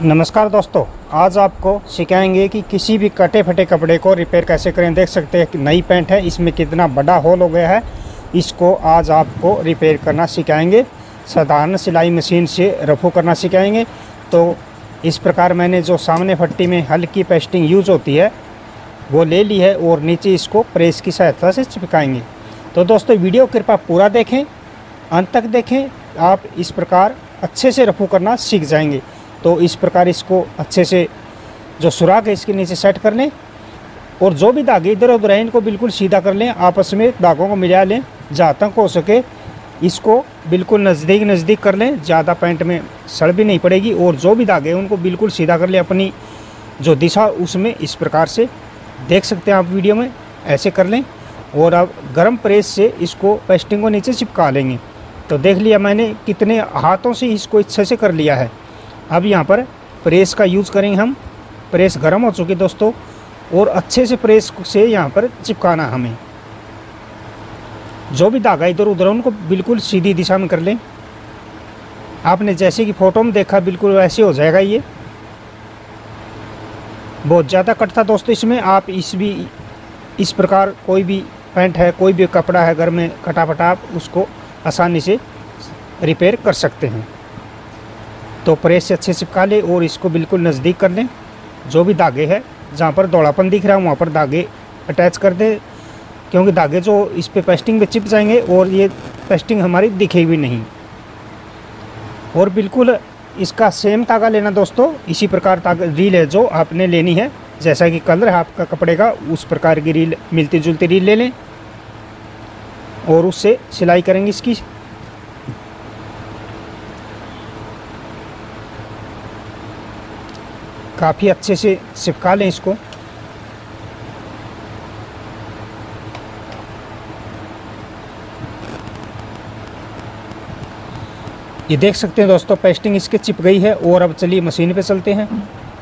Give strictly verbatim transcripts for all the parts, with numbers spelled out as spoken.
नमस्कार दोस्तों, आज आपको सिखाएंगे कि किसी भी कटे फटे कपड़े को रिपेयर कैसे करें। देख सकते हैं कि नई पैंट है, इसमें कितना बड़ा होल हो गया है। इसको आज आपको रिपेयर करना सिखाएंगे। साधारण सिलाई मशीन से रफू करना सिखाएंगे। तो इस प्रकार मैंने जो सामने पट्टी में हल्की पेस्टिंग यूज होती है वो ले ली है और नीचे इसको प्रेस की सहायता से चिपकाएंगे। तो दोस्तों वीडियो कृपया पूरा देखें, अंत तक देखें। आप इस प्रकार अच्छे से रफू करना सीख जाएंगे। तो इस प्रकार इसको अच्छे से जो सुराख है इसके नीचे सेट कर लें और जो भी धागे इधर उधर हैं इनको बिल्कुल सीधा कर लें। आपस में धागों को मिला लें, जहाँ तक हो सके इसको बिल्कुल नज़दीक नज़दीक कर लें। ज़्यादा पैंट में सड़ भी नहीं पड़ेगी। और जो भी धागे हैं उनको बिल्कुल सीधा कर लें अपनी जो दिशा उसमें। इस प्रकार से देख सकते हैं आप वीडियो में, ऐसे कर लें। और अब गर्म प्रेस से इसको पेस्टिंग को नीचे चिपका लेंगे। तो देख लिया मैंने कितने हाथों से इसको अच्छे से कर लिया है। अब यहाँ पर प्रेस का यूज़ करेंगे हम। प्रेस गर्म हो चुकी दोस्तों और अच्छे से प्रेस से यहाँ पर चिपकाना हमें। जो भी धागा इधर उधर उनको बिल्कुल सीधी दिशा में कर लें। आपने जैसे कि फ़ोटो में देखा बिल्कुल वैसे हो जाएगा। ये बहुत ज़्यादा कट था दोस्तों इसमें। आप इस भी इस प्रकार कोई भी पैंट है, कोई भी कपड़ा है घर में कटा फटा, आप उसको आसानी से रिपेयर कर सकते हैं। तो प्रेस से अच्छे से चिपका लें और इसको बिल्कुल नज़दीक कर लें। जो भी धागे हैं जहाँ पर दौड़ापन दिख रहा है वहाँ पर धागे अटैच कर दें, क्योंकि धागे जो इस पे पेस्टिंग पे चिप जाएंगे और ये पेस्टिंग हमारी दिखेगी भी नहीं। और बिल्कुल इसका सेम धागा लेना दोस्तों। इसी प्रकार धागा रील है जो आपने लेनी है, जैसा कि कलर है आपका कपड़े का उस प्रकार की रील, मिलती जुलती रील ले लें और उससे सिलाई करेंगे इसकी। काफ़ी अच्छे से चिपका लें इसको। ये देख सकते हैं दोस्तों पेस्टिंग इसके चिप गई है। और अब चलिए मशीन पे चलते हैं।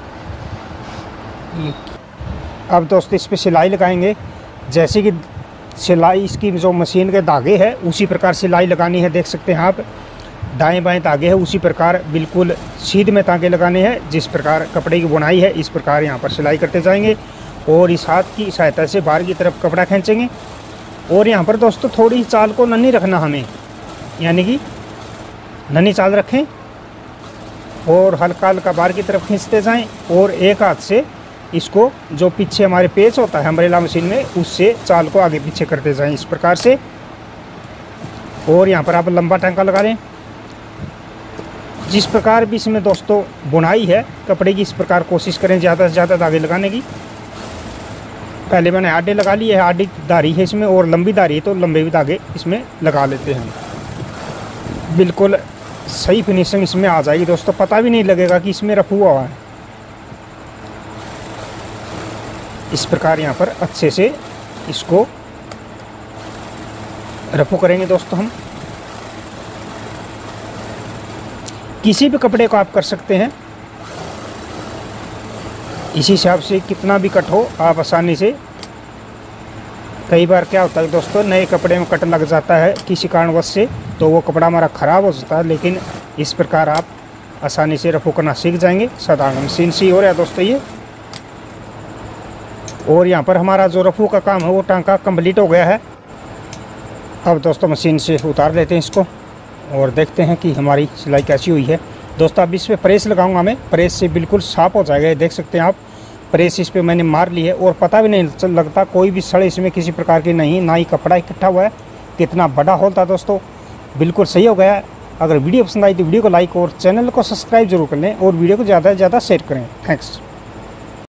अब दोस्तों इस पे सिलाई लगाएंगे। जैसे कि सिलाई इसकी जो मशीन के धागे है उसी प्रकार सिलाई लगानी है। देख सकते हैं आप, दाएं बाएं धागे है उसी प्रकार बिल्कुल सीध में धागे लगाने हैं। जिस प्रकार कपड़े की बुनाई है इस प्रकार यहाँ पर सिलाई करते जाएंगे और इस हाथ की सहायता से बाहर की तरफ कपड़ा खींचेंगे। और यहाँ पर दोस्तों थोड़ी चाल को नन्ही रखना हमें, यानी कि नन्ही चाल रखें और हल्का हल्का बाहर की तरफ खींचते जाएं। और एक हाथ से इसको जो पीछे हमारे पेच होता है अम्ब्रेला मशीन में उससे चाल को आगे पीछे करते जाएं इस प्रकार से। और यहाँ पर आप लंबा टांका लगा लें। जिस प्रकार भी इसमें दोस्तों बुनाई है कपड़े की, इस प्रकार कोशिश करें ज़्यादा से ज़्यादा धागे लगाने की। पहले मैंने आडे लगा लिए है, आडी धारी है इसमें और लंबी धारी है तो लंबे भी धागे इसमें लगा लेते हैं। बिल्कुल सही फिनिशिंग इसमें आ जाएगी दोस्तों, पता भी नहीं लगेगा कि इसमें रफू हुआ है। इस प्रकार यहाँ पर अच्छे से इसको रफू करेंगे दोस्तों हम। किसी भी कपड़े को आप कर सकते हैं इसी हिसाब से, कितना भी कट हो आप आसानी से। कई बार क्या होता है दोस्तों, नए कपड़े में कट लग जाता है किसी कारणवश से, तो वो कपड़ा हमारा ख़राब हो जाता है। लेकिन इस प्रकार आप आसानी से रफू करना सीख जाएंगे। साधारण मशीन से हो रहा है दोस्तों ये। और यहाँ पर हमारा जो रफू का काम है वो टांका कंप्लीट हो गया है। अब दोस्तों मशीन से उतार लेते हैं इसको और देखते हैं कि हमारी सिलाई कैसी हुई है। दोस्तों अब इस पर प्रेस लगाऊंगा मैं, प्रेस से बिल्कुल साफ हो जाएगा। देख सकते हैं आप, प्रेस इस पर मैंने मार ली है और पता भी नहीं लगता, कोई भी सड़ इसमें किसी प्रकार की नहीं, ना ही कपड़ा इकट्ठा हुआ है। कितना बड़ा होल था दोस्तों, बिल्कुल सही हो गया है। अगर वीडियो पसंद आई तो वीडियो को लाइक और चैनल को सब्सक्राइब जरूर कर लें और वीडियो को ज़्यादा से ज़्यादा शेयर करें। थैंक्स।